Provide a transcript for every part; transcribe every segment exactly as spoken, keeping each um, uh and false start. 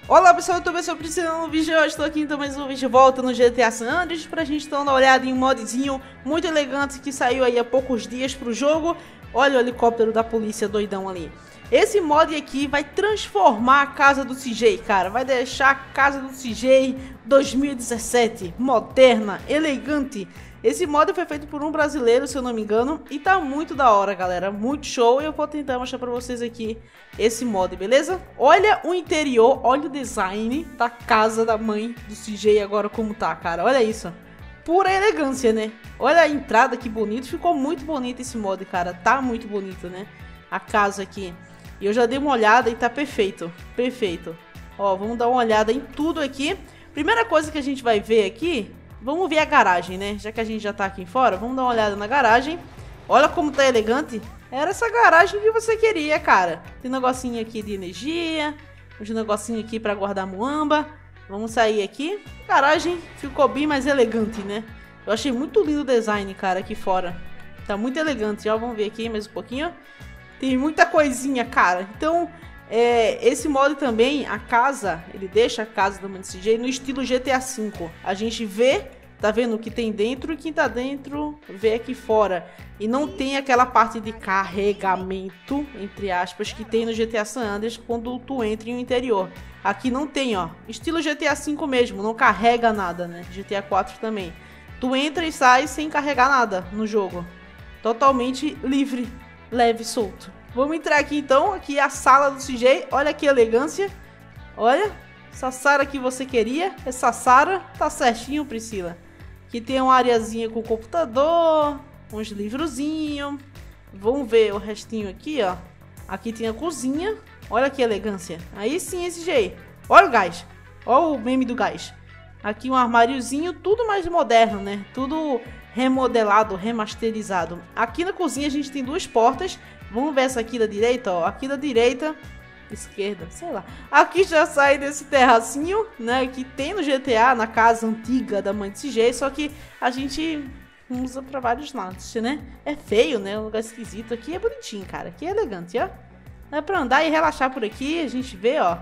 Olá pessoal, eu tô pessoal precisando no vídeo. Eu estou aqui então mais um vídeo de volta no G T A San Andreas pra gente dar uma olhada em um modzinho muito elegante que saiu aí há poucos dias pro jogo. Olha o helicóptero da polícia doidão ali. Esse mod aqui vai transformar a casa do C J, cara. Vai deixar a casa do C J dois mil e dezessete moderna, elegante. Esse mod foi feito por um brasileiro, se eu não me engano, e tá muito da hora, galera, muito show. E eu vou tentar mostrar pra vocês aqui esse mod, beleza? Olha o interior, olha o design da casa da mãe do C J agora como tá, cara, olha isso. Pura elegância, né? Olha a entrada, que bonito, ficou muito bonito esse mod, cara, tá muito bonito, né? A casa aqui. E eu já dei uma olhada e tá perfeito, perfeito. Ó, vamos dar uma olhada em tudo aqui. Primeira coisa que a gente vai ver aqui... Vamos ver a garagem, né? Já que a gente já tá aqui fora, vamos dar uma olhada na garagem. Olha como tá elegante. Era essa garagem que você queria, cara. Tem um negocinho aqui de energia. Tem um negocinho aqui pra guardar muamba. Vamos sair aqui. A garagem ficou bem mais elegante, né? Eu achei muito lindo o design, cara, aqui fora. Tá muito elegante. Ó, vamos ver aqui mais um pouquinho. Tem muita coisinha, cara. Então... É, esse mod também, a casa, ele deixa a casa do C J no estilo G T A cinco. A gente vê, tá vendo o que tem dentro e quem tá dentro vê aqui fora. E não tem aquela parte de carregamento, entre aspas, que tem no G T A San Andreas quando tu entra em um interior. Aqui não tem, ó. Estilo G T A cinco mesmo, não carrega nada, né? G T A quatro também. Tu entra e sai sem carregar nada no jogo. Totalmente livre, leve, solto. Vamos entrar aqui então, aqui é a sala do C J, olha que elegância, olha, essa Sara que você queria, essa Sara tá certinho, Priscila. Aqui tem uma areazinha com computador, uns livrozinhos, vamos ver o restinho aqui, ó. Aqui tem a cozinha, olha que elegância, aí sim, C J, olha o gás, olha o meme do gás. Aqui um armáriozinho, tudo mais moderno, né, tudo remodelado, remasterizado. Aqui na cozinha a gente tem duas portas. Vamos ver essa aqui da direita, ó. Aqui da direita, esquerda, sei lá. Aqui já sai desse terracinho, né? Que tem no G T A, na casa antiga da mãe de C J. Só que a gente usa pra vários lados, né? É feio, né? Um lugar esquisito. Aqui é bonitinho, cara. Aqui é elegante, ó. É pra andar e relaxar por aqui. A gente vê, ó,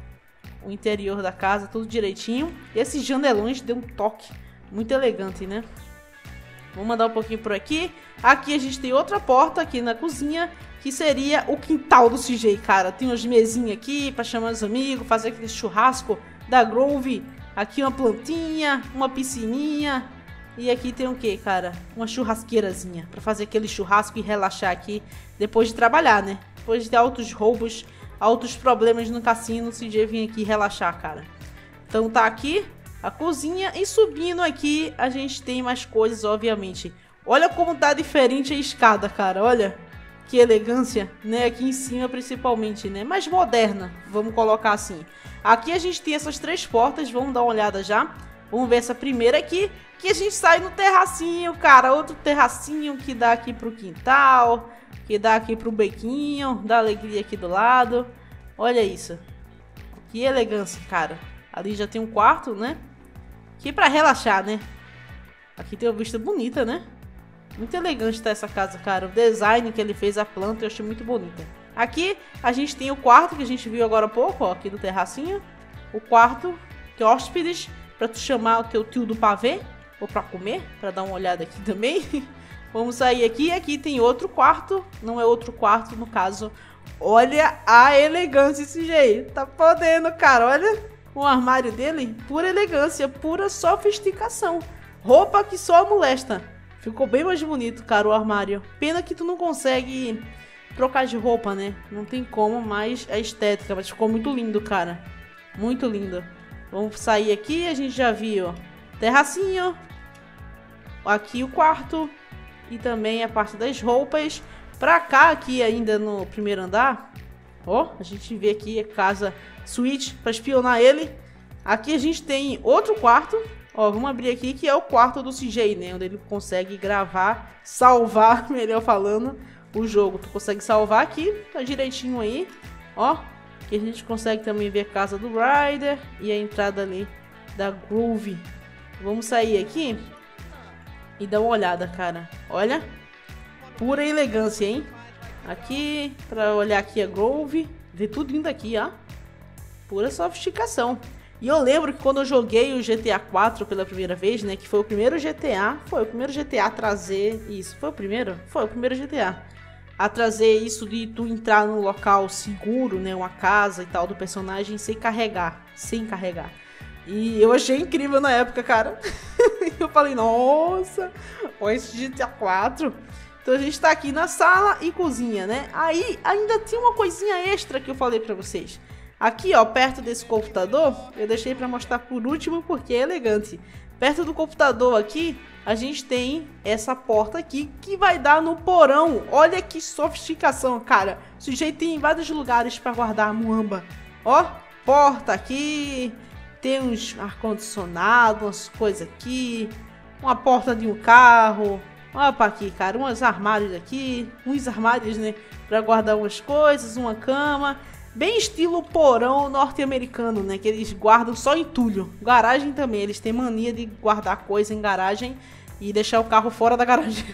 o interior da casa, tudo direitinho. E esses janelões deu um toque muito elegante, né? Vamos mandar um pouquinho por aqui. Aqui a gente tem outra porta aqui na cozinha, que seria o quintal do C J, cara. Tem umas mesinhas aqui para chamar os amigos, fazer aquele churrasco da Grove. Aqui uma plantinha, uma piscininha. E aqui tem o que, cara? Uma churrasqueirazinha para fazer aquele churrasco e relaxar aqui depois de trabalhar, né? Depois de ter altos roubos, altos problemas no cassino, o C J vem aqui relaxar, cara. Então tá aqui a cozinha, e subindo aqui a gente tem mais coisas, obviamente. Olha como tá diferente a escada, cara, olha que elegância, né, aqui em cima principalmente, né, mais moderna, vamos colocar assim. Aqui a gente tem essas três portas, vamos dar uma olhada já. Vamos ver essa primeira aqui, que a gente sai no terracinho, cara, outro terracinho que dá aqui pro quintal, que dá aqui pro bequinho, dá alegria aqui do lado. Olha isso, que elegância, cara. Ali já tem um quarto, né? Aqui pra relaxar, né? Aqui tem uma vista bonita, né? Muito elegante tá essa casa, cara. O design que ele fez, a planta, eu achei muito bonita. Aqui a gente tem o quarto que a gente viu agora há pouco, ó, aqui do terracinho. O quarto, que é hóspedes, pra tu chamar o teu tio do pavê, ou pra comer, pra dar uma olhada aqui também. Vamos sair aqui. Aqui tem outro quarto, não é outro quarto, no caso. Olha a elegância desse jeito. Tá podendo, cara, olha. O armário dele, pura elegância, pura sofisticação. Roupa que só molesta. Ficou bem mais bonito, cara, o armário. Pena que tu não consegue trocar de roupa, né? Não tem como, mas a estética. Mas ficou muito lindo, cara. Muito lindo. Vamos sair aqui, a gente já viu terracinho. Aqui o quarto. E também a parte das roupas. Pra cá, aqui ainda no primeiro andar. Ó, a gente vê aqui a casa suíte para espionar ele. Aqui a gente tem outro quarto. Ó, vamos abrir aqui, que é o quarto do C J, né? Onde ele consegue gravar, salvar, melhor falando, o jogo. Tu consegue salvar aqui, tá direitinho aí. Ó, que a gente consegue também ver a casa do Ryder e a entrada ali da Grove. Vamos sair aqui e dar uma olhada, cara. Olha, pura elegância, hein? Aqui, pra olhar aqui a Grove. Ver tudo lindo aqui, ó. pura sofisticação. E eu lembro que quando eu joguei o G T A quatro pela primeira vez, né, que foi o primeiro G T A, foi o primeiro G T A a trazer isso, foi o primeiro? Foi o primeiro G T A a trazer isso de tu entrar num local seguro, né, uma casa e tal do personagem sem carregar, sem carregar. E eu achei incrível na época, cara. Eu falei, nossa, olha esse G T A quatro. Então a gente tá aqui na sala e cozinha, né? Aí ainda tem uma coisinha extra que eu falei pra vocês. Aqui, ó, perto desse computador, eu deixei pra mostrar por último porque é elegante. Perto do computador aqui, a gente tem essa porta aqui que vai dar no porão. Olha que sofisticação, cara. O sujeito tem vários lugares pra guardar a muamba. Ó, porta aqui, tem uns ar-condicionado, umas coisas aqui, uma porta de um carro. Olha pra aqui, cara, uns armários aqui, uns armários, né, pra guardar umas coisas, uma cama. Bem estilo porão norte-americano, né? Que eles guardam só entulho. Garagem também, eles têm mania de guardar coisa em garagem e deixar o carro fora da garagem.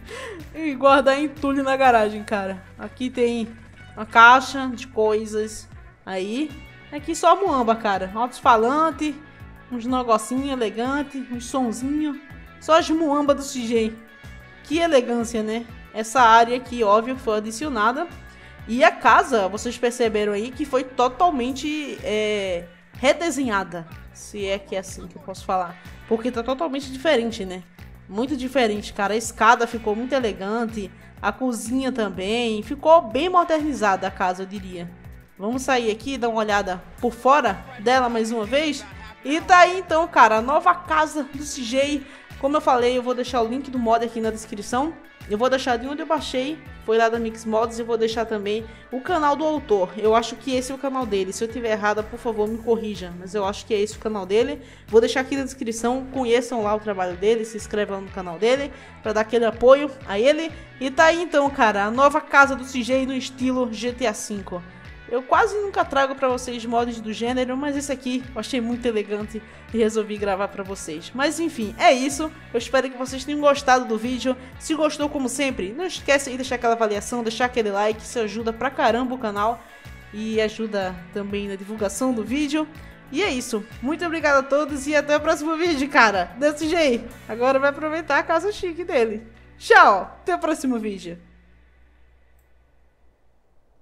E guardar entulho na garagem, cara. Aqui tem uma caixa de coisas. Aí, aqui só muamba, cara. Alto-falante, uns negocinho elegante, uns sonzinho. Só as muamba do C J. Que elegância, né? Essa área aqui, óbvio, foi adicionada. E a casa, vocês perceberam aí que foi totalmente é, redesenhada. Se é que é assim que eu posso falar. Porque tá totalmente diferente, né? Muito diferente, cara. A escada ficou muito elegante. A cozinha também. Ficou bem modernizada a casa, eu diria. Vamos sair aqui e dar uma olhada por fora dela mais uma vez. E tá aí então, cara, a nova casa do C J. Como eu falei, eu vou deixar o link do mod aqui na descrição. Eu vou deixar de onde eu baixei, foi lá da Mix Mods, e vou deixar também o canal do autor. Eu acho que esse é o canal dele. Se eu tiver errada, por favor, me corrija. Mas eu acho que é esse o canal dele. Vou deixar aqui na descrição. Conheçam lá o trabalho dele, se inscrevam no canal dele para dar aquele apoio a ele. E tá aí então, cara, a nova casa do C J no estilo G T A cinco. Eu quase nunca trago pra vocês mods do gênero, mas esse aqui eu achei muito elegante e resolvi gravar pra vocês. Mas enfim, é isso. Eu espero que vocês tenham gostado do vídeo. Se gostou, como sempre, não esquece de deixar aquela avaliação, deixar aquele like. Isso ajuda pra caramba o canal e ajuda também na divulgação do vídeo. E é isso. Muito obrigado a todos e até o próximo vídeo, cara. Desse jeito. Agora vai aproveitar a casa chique dele. Tchau, até o próximo vídeo.